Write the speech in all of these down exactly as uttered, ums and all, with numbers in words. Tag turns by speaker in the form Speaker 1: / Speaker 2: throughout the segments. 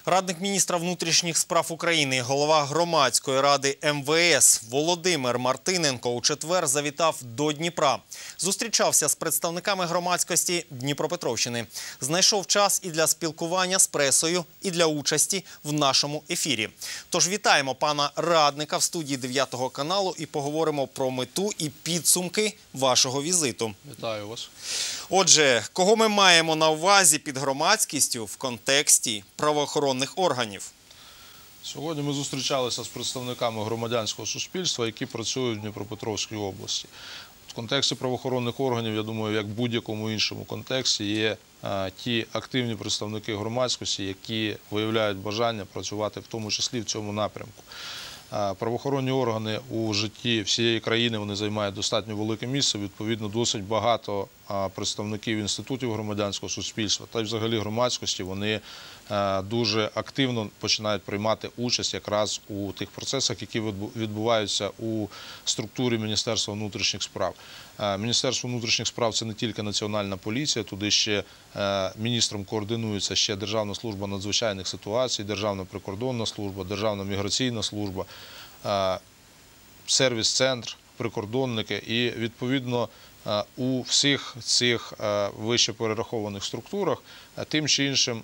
Speaker 1: Радник міністра внутрішніх справ України, голова громадської ради ем ве ес Володимир Мартиненко у четвер завітав до Дніпра. Зустрічався з представниками громадськості Дніпропетровщини. Знайшов час і для спілкування з пресою, і для участі в нашому ефірі. Тож вітаємо пана радника в студії дев'ятого каналу і поговоримо про мету і підсумки вашого візиту.
Speaker 2: Вітаю вас.
Speaker 1: Отже, кого ми маємо на увазі під громадськістю в контексті правоохоронних органів?
Speaker 2: Сьогодні ми зустрічалися з представниками громадянського суспільства, які працюють в Дніпропетровській області. В контексті правоохоронних органів, я думаю, як в будь-якому іншому контексті, є а, ті активні представники громадськості, які виявляють бажання працювати в тому числі в цьому напрямку. А, правоохоронні органи у житті всієї країни, вони займають достатньо велике місце, відповідно, досить багато а, представників інститутів громадянського суспільства та й взагалі громадськості, вони а, дуже активно починають приймати участь якраз у тих процесах, які відбуваються у структурі Міністерства внутрішніх справ. А, Міністерство внутрішніх справ – це не тільки Національна поліція, туди ще а, міністром координується ще Державна служба надзвичайних ситуацій, Державна прикордонна служба, Державна міграційна служба, а, сервіс-центр, прикордонники і, відповідно, у всіх цих вище перерахованих структурах тим чи іншим,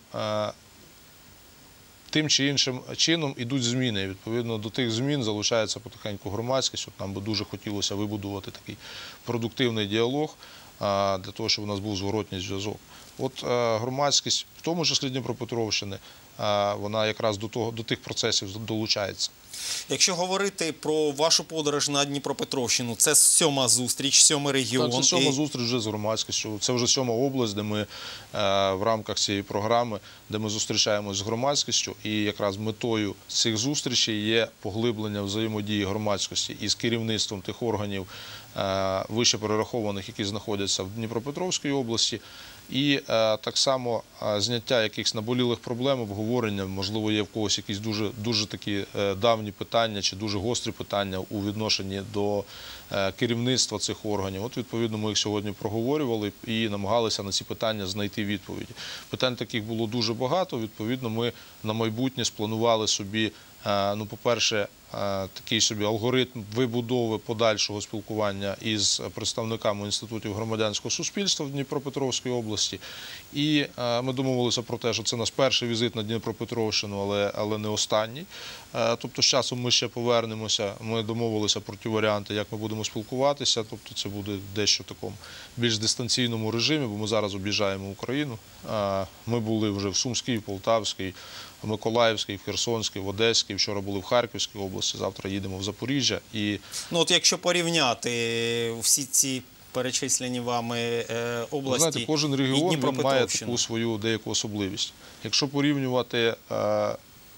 Speaker 2: тим чи іншим чином йдуть зміни. І, відповідно, до тих змін залучається потихеньку громадськість. От нам би дуже хотілося вибудувати такий продуктивний діалог для того, щоб у нас був зворотній зв'язок. От громадськість, в тому числі Дніпропетровщини, вона якраз до того, до тих процесів долучається.
Speaker 1: Якщо говорити про вашу подорож на Дніпропетровщину, це сьома зустріч, сьомий регіон.
Speaker 2: Так, це сьома і... зустріч вже з громадськістю. Це вже сьома область, де ми е, в рамках цієї програми, де ми зустрічаємося з громадськістю. І якраз метою цих зустрічей є поглиблення взаємодії громадськості із керівництвом тих органів е, вище перерахованих, які знаходяться в Дніпропетровській області. І е, так само е, зняття якихось наболілих проблем, обговорення, можливо, є в когось якісь дуже, дуже такі е, давні питання чи дуже гострі питання у відношенні до е, керівництва цих органів. От, відповідно, ми їх сьогодні проговорювали і намагалися на ці питання знайти відповіді. Питань таких було дуже багато, відповідно, ми на майбутнє спланували собі, е, ну, по-перше, такий собі алгоритм вибудови подальшого спілкування із представниками інститутів громадянського суспільства в Дніпропетровській області. І ми домовилися про те, що це наш перший візит на Дніпропетровщину, але, але не останній. Тобто з часом ми ще повернемося, ми домовилися про ті варіанти, як ми будемо спілкуватися. Тобто це буде дещо в такому більш дистанційному режимі, бо ми зараз об'їжджаємо Україну. Ми були вже в Сумській, в Полтавській, в Миколаївській, в Херсонській, в Одеській, вчора були в Харківській області, завтра їдемо в Запоріжжя. І...
Speaker 1: Ну, от якщо порівняти всі ці перечислені вами е, області,
Speaker 2: знаєте, кожен регіон він має таку свою деяку особливість. Якщо порівнювати, е,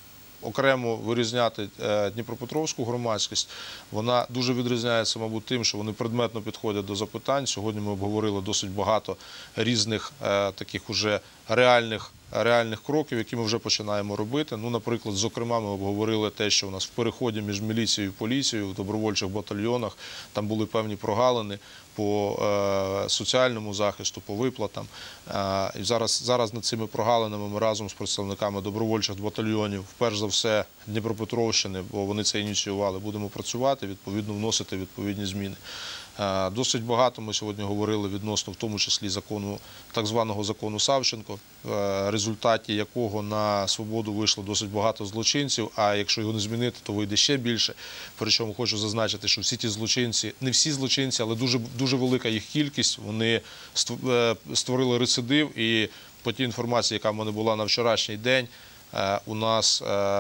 Speaker 2: окремо вирізняти е, Дніпропетровську громадськість, вона дуже відрізняється, мабуть, тим, що вони предметно підходять до запитань. Сьогодні ми обговорили досить багато різних е, таких уже реальних реальних кроків, які ми вже починаємо робити. Ну, наприклад, зокрема, ми обговорили те, що у нас в переході між міліцією і поліцією, в добровольчих батальйонах, там були певні прогалини по е, соціальному захисту, по виплатам. Е, і зараз, зараз над цими прогалинами ми разом з представниками добровольчих батальйонів, перш за все Дніпропетровщини, бо вони це ініціювали, будемо працювати, відповідно вносити відповідні зміни. Досить багато ми сьогодні говорили відносно, в тому числі, закону, так званого закону Савченко, в результаті якого на свободу вийшло досить багато злочинців, а якщо його не змінити, то вийде ще більше. Причому хочу зазначити, що всі ті злочинці, не всі злочинці, але дуже, дуже велика їх кількість, вони створили рецидив, і по тій інформації, яка в мене була на вчорашній день, у нас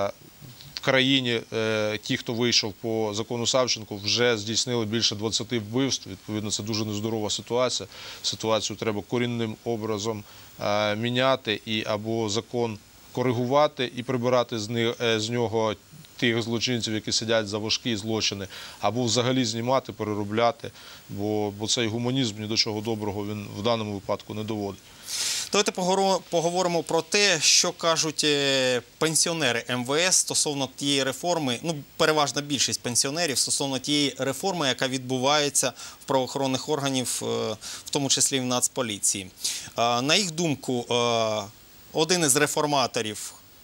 Speaker 2: в країні ті, хто вийшов по закону Савченко, вже здійснили більше двадцяти вбивств. Відповідно, це дуже нездорова ситуація. Ситуацію треба корінним образом міняти і або закон коригувати і прибирати з нього тих злочинців, які сидять за важкі злочини, або взагалі знімати, переробляти, бо, бо цей гуманізм ні до чого доброго він в даному випадку не доводить.
Speaker 1: Давайте поговоримо про те, що кажуть пенсіонери ем ве ес стосовно тієї реформи, ну, переважна більшість пенсіонерів, стосовно тієї реформи, яка відбувається в правоохоронних органів, в тому числі в Нацполіції. На їх думку, один із реформаторів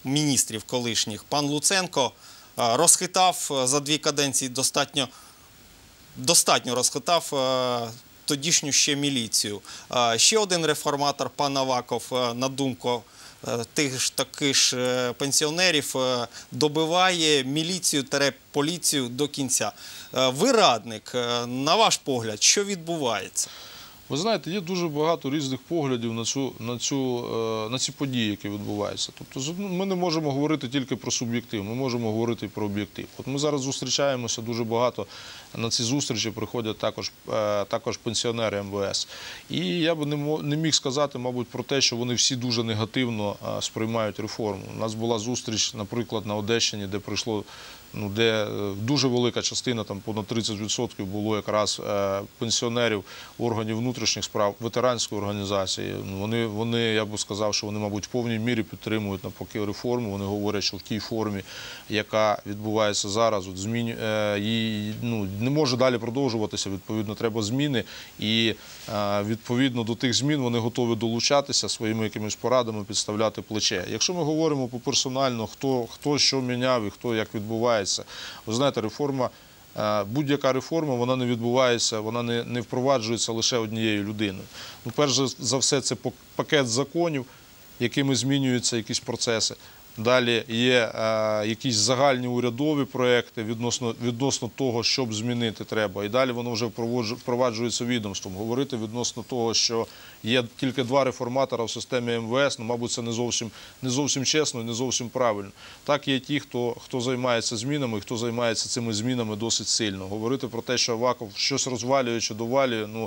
Speaker 1: міністрів колишніх, пан Луценко, розхитав за дві каденції достатньо, достатньо розхитав тодішню ще міліцію. Ще один реформатор, пан Аваков, на думку тих ж таких ж пенсіонерів, добиває міліцію-поліцію до кінця. Ви радник, на ваш погляд, що відбувається?
Speaker 2: Ви знаєте, є дуже багато різних поглядів на, цю, на, цю, на ці події, які відбуваються. Тобто ми не можемо говорити тільки про суб'єктив, ми можемо говорити і про об'єктив. От ми зараз зустрічаємося дуже багато, на ці зустрічі приходять також, також пенсіонери ем ве ес. І я би не міг сказати, мабуть, про те, що вони всі дуже негативно сприймають реформу. У нас була зустріч, наприклад, на Одещині, де прийшло Ну, де дуже велика частина, там понад тридцять відсотків було якраз пенсіонерів органів внутрішніх справ, ветеранської організації. Вони, вони, я б сказав, що вони, мабуть, в повній мірі підтримують навпаки реформу. Вони говорять, що в тій формі, яка відбувається зараз, от змін, її, ну, не може далі продовжуватися, відповідно, треба зміни. І відповідно до тих змін вони готові долучатися своїми якимись порадами, підставляти плече. Якщо ми говоримо поперсонально, хто, хто що міняв і хто як відбувається, ви знаєте, реформа, будь-яка реформа, вона не відбувається, вона не, не впроваджується лише однією людиною. Ну, перш за все, це пакет законів, якими змінюються якісь процеси. Далі є е, якісь загальні урядові проекти відносно, відносно того, щоб змінити треба. І далі воно вже впроваджується відомством. Говорити відносно того, що є тільки два реформатора в системі ем ве ес, ну, мабуть, це не зовсім, не зовсім чесно і не зовсім правильно. Так, є ті, хто, хто займається змінами, і хто займається цими змінами досить сильно. Говорити про те, що Аваков щось розвалює чи довалює, ну,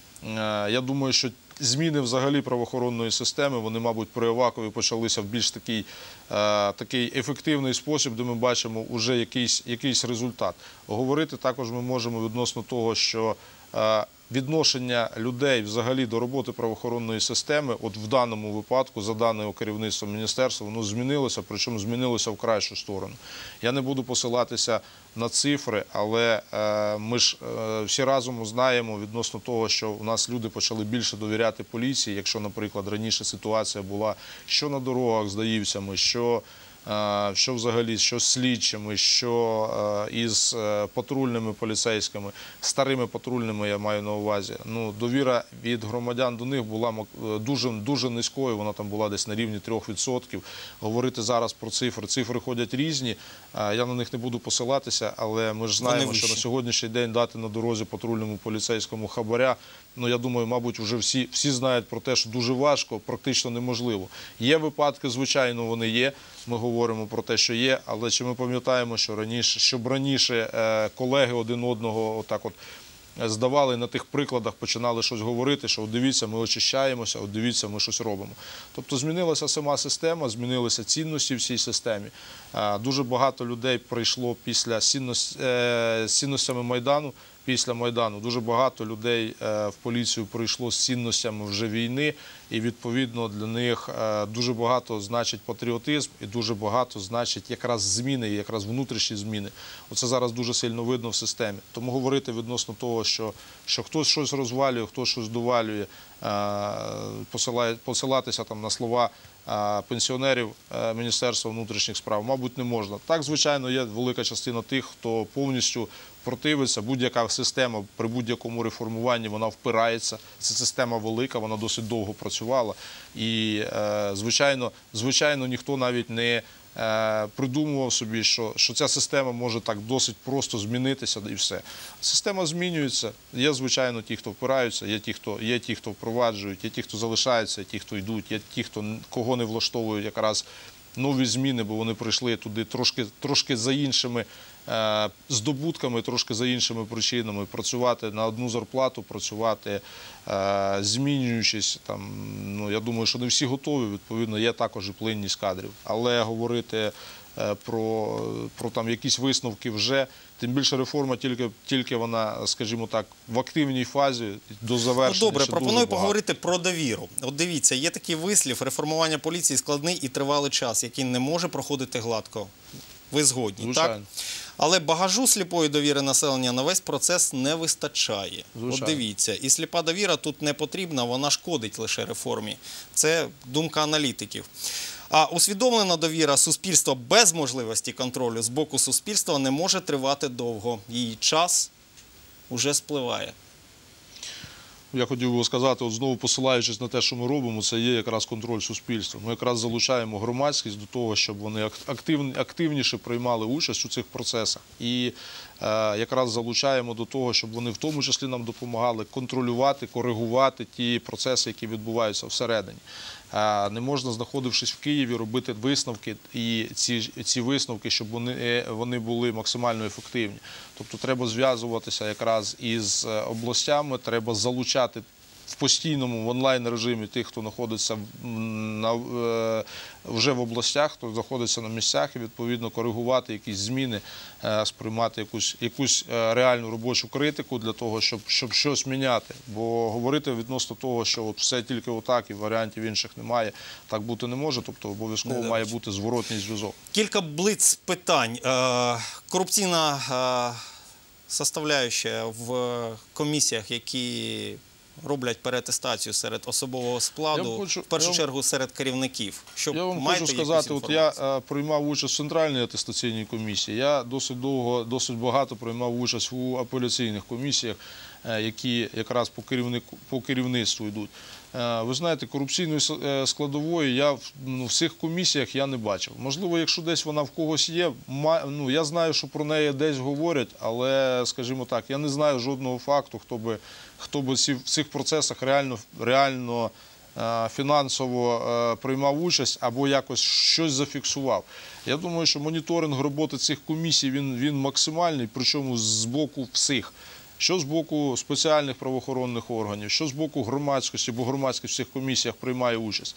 Speaker 2: е, я думаю, що зміни взагалі правоохоронної системи, вони, мабуть, при Авакові почалися в більш такий, е, такий ефективний спосіб, де ми бачимо вже якийсь, якийсь результат. Говорити також ми можемо відносно того, що е, відношення людей взагалі до роботи правоохоронної системи, от в даному випадку, за даним керівництвом міністерства, воно змінилося, причому змінилося в кращу сторону. Я не буду посилатися на цифри, але е, ми ж е, всі разом знаємо відносно того, що у нас люди почали більше довіряти поліції, якщо, наприклад, раніше ситуація була, що на дорогах з даївцями, що що взагалі, що з слідчими, що із патрульними поліцейськими, старими патрульними, я маю на увазі. Ну, довіра від громадян до них була дуже, дуже низькою, вона там була десь на рівні трьох відсотків. Говорити зараз про цифри, цифри ходять різні, я на них не буду посилатися, але ми ж знаємо, що на сьогоднішній день дати на дорозі патрульному поліцейському хабаря, ну, я думаю, мабуть, вже всі, всі знають про те, що дуже важко, практично неможливо. Є випадки, звичайно, вони є, ми говоримо про те, що є, але чи ми пам'ятаємо, що раніше, щоб раніше колеги один одного отак от здавали, на тих прикладах починали щось говорити, що от дивіться, ми очищаємося, от дивіться, ми щось робимо. Тобто змінилася сама система, змінилися цінності в цій системі. Дуже багато людей прийшло після цінностями Майдану, після Майдану. Дуже багато людей в поліцію прийшло з цінностями вже війни, і відповідно для них дуже багато значить патріотизм і дуже багато значить якраз зміни, якраз внутрішні зміни. Оце зараз дуже сильно видно в системі. Тому говорити відносно того, що, що хтось щось розвалює, хтось щось довалює, посилатися там на слова пенсіонерів Міністерства внутрішніх справ, мабуть, не можна. Так, звичайно, є велика частина тих, хто повністю противиться. Будь-яка система при будь-якому реформуванні, вона впирається. Ця система велика, вона досить довго працювала. І, звичайно, звичайно, ніхто навіть не придумував собі, що, що ця система може так досить просто змінитися і все. Система змінюється. Є, звичайно, ті, хто впираються, є ті, хто, є ті, хто впроваджують, є ті, хто залишаються, є ті, хто йдуть, є ті, хто, кого не влаштовують якраз нові зміни, бо вони прийшли туди трошки, трошки за іншими е, здобутками, трошки за іншими причинами. Працювати на одну зарплату, працювати е, змінюючись. Там, ну, я думаю, що не всі готові, відповідно, є також і плинність кадрів. Але говорити е, про, про там, якісь висновки вже, тим більше реформа тільки, тільки вона, скажімо так, в активній фазі до завершення.
Speaker 1: Ну, добре, пропоную поговорити про довіру. От дивіться, є такий вислів: реформування поліції складний і тривалий час, який не може проходити гладко. Ви згодні, звичайно, так? Але багажу сліпої довіри населення на весь процес не вистачає. Звичайно. От дивіться, і сліпа довіра тут не потрібна, вона шкодить лише реформі. Це думка аналітиків. А усвідомлена довіра суспільства без можливості контролю з боку суспільства не може тривати довго. Її час уже спливає.
Speaker 2: Я хотів би сказати, от знову посилаючись на те, що ми робимо, це є якраз контроль суспільства. Ми якраз залучаємо громадськість до того, щоб вони актив, активніше приймали участь у цих процесах. І е, якраз залучаємо до того, щоб вони в тому числі нам допомагали контролювати, коригувати ті процеси, які відбуваються всередині. Е, не можна, знаходившись в Києві, робити висновки, і ці, ці висновки, щоб вони, вони були максимально ефективні. Тобто треба зв'язуватися якраз із областями, треба залучати в постійному в онлайн-режимі тих, хто знаходиться на, вже в областях, хто знаходиться на місцях, і відповідно коригувати якісь зміни, сприймати якусь, якусь реальну робочу критику для того, щоб, щоб щось міняти. Бо говорити відносно того, що от все тільки отак і варіантів інших немає, так бути не може, тобто обов'язково має бути зворотній зв'язок.
Speaker 1: Кілька блиц питань. Корупційна составляюща в комісіях, які роблять переатестацію серед особового складу, хочу, в першу я, чергу серед керівників. Що,
Speaker 2: я вам хочу сказати, от я а, приймав участь в Центральній атестаційній комісії, я досить довго, досить багато приймав участь у апеляційних комісіях, які якраз по, керівнику, по керівництву йдуть. Ви знаєте, корупційної складової я в ну, всіх комісіях я не бачив. Можливо, якщо десь вона в когось є, ну, я знаю, що про неї десь говорять, але, скажімо так, я не знаю жодного факту, хто би, хто би в цих процесах реально, реально фінансово приймав участь або якось щось зафіксував. Я думаю, що моніторинг роботи цих комісій, він, він максимальний, причому з боку всіх. Що з боку спеціальних правоохоронних органів, що з боку громадськості, бо громадськість в цих комісіях приймає участь.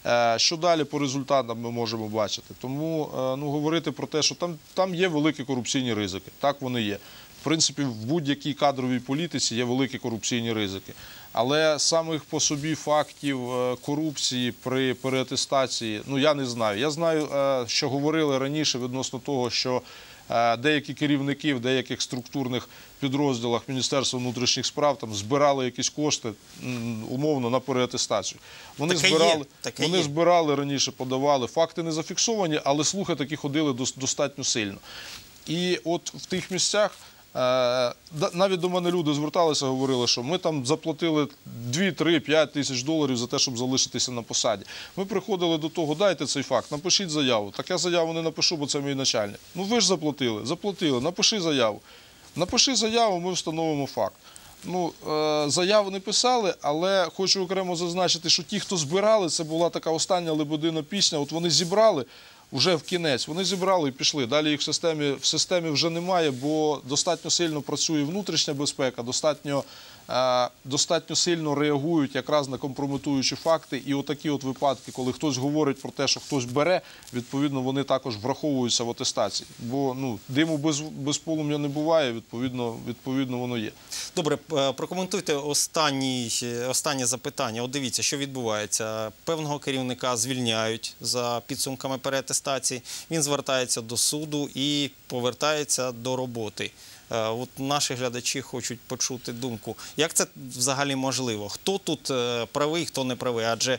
Speaker 2: Що далі по результатам ми можемо бачити. Тому ну, говорити про те, що там, там є великі корупційні ризики. Так вони є. В принципі, в будь-якій кадровій політиці є великі корупційні ризики. Але самих по собі фактів корупції при переатестації, ну я не знаю. Я знаю, що говорили раніше відносно того, що деякі керівники в деяких структурних підрозділах Міністерства внутрішніх справ там збирали якісь кошти, умовно, на переатестацію. Вони, збирали, вони збирали раніше, подавали. Факти не зафіксовані, але слухи такі ходили достатньо сильно. І от в тих місцях навіть до мене люди зверталися, говорили, що ми там заплатили дві, три, п'ять тисяч доларів за те, щоб залишитися на посаді. Ми приходили до того, дайте цей факт, напишіть заяву. Так я заяву не напишу, бо це мій начальник. Ну ви ж заплатили, заплатили, напиши заяву. Напиши заяву, ми встановимо факт. Ну, заяву не писали, але хочу окремо зазначити, що ті, хто збирали, це була така остання лебедина пісня, от вони зібрали, вже в кінець, вони зібрали і пішли. Далі їх в системі, в системі вже немає, бо достатньо сильно працює внутрішня безпека, достатньо, е, достатньо сильно реагують якраз на компрометуючі факти. І отакі от випадки, коли хтось говорить про те, що хтось бере, відповідно, вони також враховуються в атестації. Бо ну, диму без, без полум'я не буває, відповідно, відповідно воно є.
Speaker 1: Добре, прокоментуйте останні, останнє запитання. От дивіться, що відбувається. Певного керівника звільняють за підсумками переатестації, він звертається до суду і повертається до роботи. От наші глядачі хочуть почути думку, як це взагалі можливо? Хто тут правий, хто не правий? Адже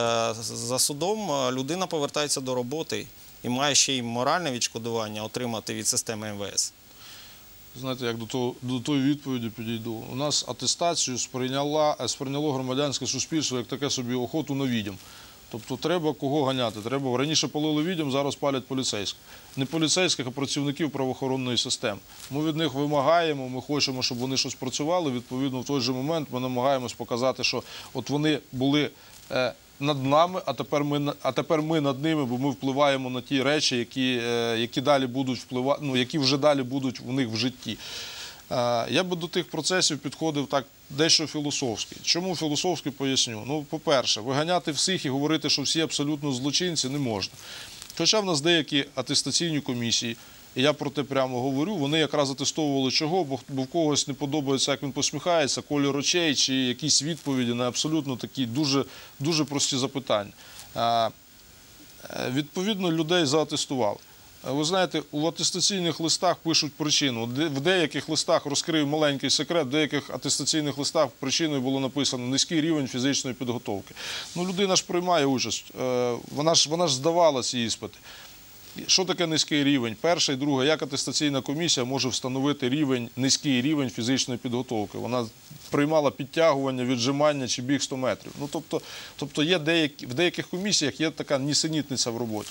Speaker 1: за судом людина повертається до роботи і має ще й моральне відшкодування отримати від системи ем ве ес.
Speaker 2: Знаєте, як до, того, до тої відповіді підійду. У нас атестацію сприйняло, сприйняло громадянське суспільство як таке собі охоту на відьом. Тобто треба кого ганяти. Треба, раніше палили відьом, зараз палять поліцейських. Не поліцейських, а працівників правоохоронної системи. Ми від них вимагаємо, ми хочемо, щоб вони щось працювали. Відповідно, в той же момент ми намагаємось показати, що от вони були е, над нами, а тепер, ми, а тепер ми над ними, бо ми впливаємо на ті речі, які, е, які, далі будуть впливати, ну, які вже далі будуть у них в житті. Я би до тих процесів підходив так дещо філософськи. Чому філософськи, поясню. Ну, по-перше, виганяти всіх і говорити, що всі абсолютно злочинці, не можна. Хоча в нас деякі атестаційні комісії, і я про те прямо говорю, вони якраз атестовували чого, бо, бо в когось не подобається, як він посміхається, кольор очей чи якісь відповіді на абсолютно такі дуже, дуже прості запитання. Відповідно, людей заатестували. Ви знаєте, у атестаційних листах пишуть причину. В деяких листах, розкрию маленький секрет, в деяких атестаційних листах причиною було написано низький рівень фізичної підготовки. Ну, людина ж приймає участь, вона ж, вона ж здавала ці іспити. Що таке низький рівень? Перше і друге, як атестаційна комісія може встановити рівень, низький рівень фізичної підготовки? Вона приймала підтягування, віджимання чи біг сто метрів. Ну, тобто, тобто є деякі, в деяких комісіях є така нісенітниця в роботі.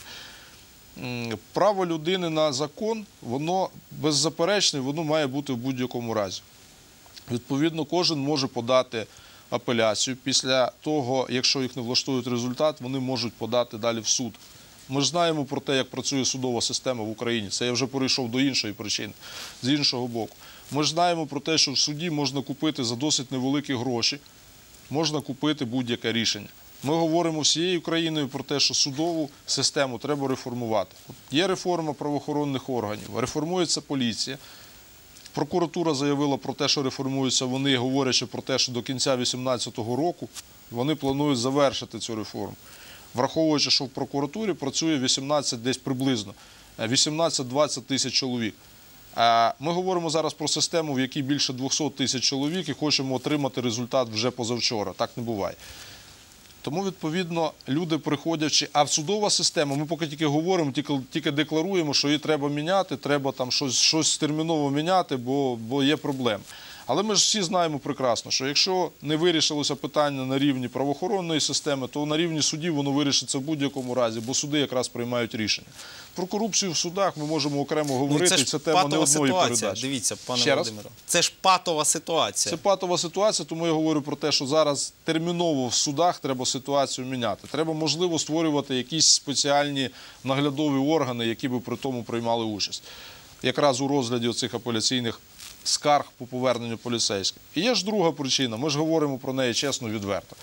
Speaker 2: Право людини на закон, воно беззаперечне, воно має бути в будь-якому разі. Відповідно, кожен може подати апеляцію. Після того, якщо їх не влаштують результат, вони можуть подати далі в суд. Ми ж знаємо про те, як працює судова система в Україні. Це я вже перейшов до іншої причини, з іншого боку. Ми ж знаємо про те, що в суді можна купити за досить невеликі гроші, можна купити будь-яке рішення. Ми говоримо всією країною про те, що судову систему треба реформувати. От є реформа правоохоронних органів, реформується поліція. Прокуратура заявила про те, що реформуються вони, говорячи про те, що до кінця дві тисячі вісімнадцятого року вони планують завершити цю реформу. Враховуючи, що в прокуратурі працює вісімнадцять, десь приблизно, вісімнадцять-двадцять тисяч чоловік. Ми говоримо зараз про систему, в якій більше двохсот тисяч чоловік і хочемо отримати результат вже позавчора. Так не буває. Тому, відповідно, люди приходячи, а в судова система, ми поки тільки говоримо, тільки, тільки декларуємо, що її треба міняти, треба там щось, щось терміново міняти, бо, бо є проблеми. Але ми ж всі знаємо прекрасно, що якщо не вирішилося питання на рівні правоохоронної системи, то на рівні судів воно вирішиться в будь-якому разі, бо суди якраз приймають рішення. Про корупцію в судах ми можемо окремо говорити, ну, це, це тема не одної передачі.
Speaker 1: Дивіться, пане Володимире, це ж патова ситуація.
Speaker 2: Це патова ситуація, тому я говорю про те, що зараз терміново в судах треба ситуацію міняти. Треба, можливо, створювати якісь спеціальні наглядові органи, які би при тому приймали участь. Якраз у розгляді оцих апеляційних скарг по поверненню поліцейських. І є ж друга причина, ми ж говоримо про неї чесно, відверто.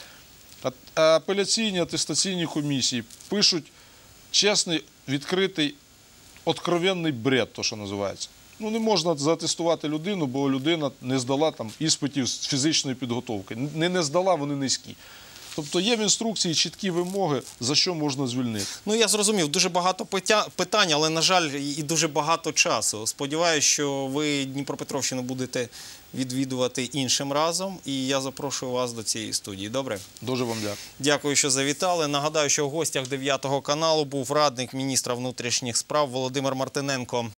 Speaker 2: Апеляційні, атестаційні комісії пишуть чесний, відкритий, откровенний бред, то що називається. Ну, не можна заатестувати людину, бо людина не здала там іспитів з фізичної підготовки. Не не здала, вони низькі. Тобто є в інструкції чіткі вимоги, за що можна звільнити.
Speaker 1: Ну, я зрозумів, дуже багато питань, але, на жаль, і дуже багато часу. Сподіваюсь, що ви Дніпропетровщину будете відвідувати іншим разом, і я запрошую вас до цієї студії. Добре?
Speaker 2: Дуже вам дякую.
Speaker 1: Дякую, що завітали. Нагадаю, що в гостях дев'ятого каналу був радник міністра внутрішніх справ Володимир Мартиненко.